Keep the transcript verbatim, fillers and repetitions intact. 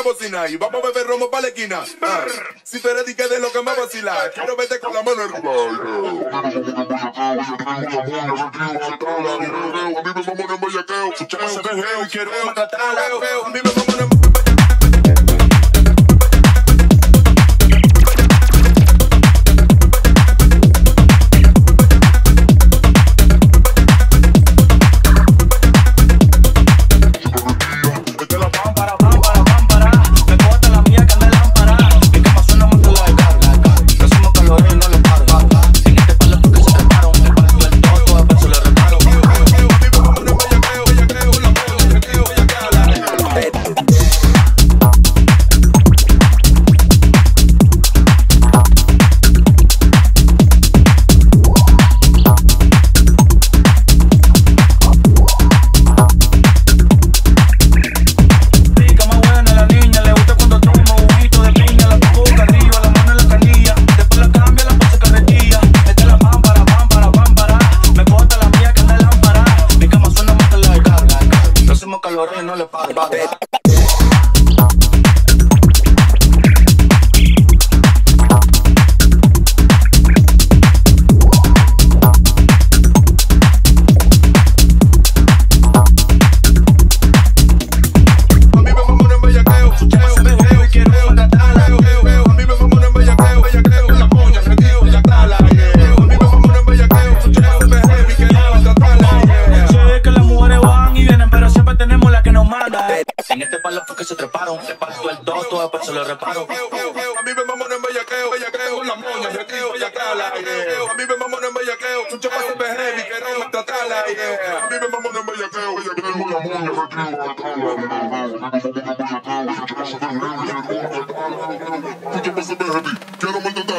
cocinar y vamos a beber romo para la esquina. Ah, si tú eres dique de lo que me vacila, quiero verte con la mano arriba. Quiero maltratarla, a mí me vamos a no le pago. En este palo fue que se treparon, le parto el toto, después se lo reparo. A mí me mamón en bellaqueo, bellaqueo con la moña, bellaqueo, bellaqueala. A mí me mamón en bellaqueo, tu chapa se ve heavy, quiero maltratarla. A mí me mamón en bellaqueo, bellaqueo con la moña, bellaqueo, bellaqueala. Tu chapa se ve heavy, quiero maltratarla.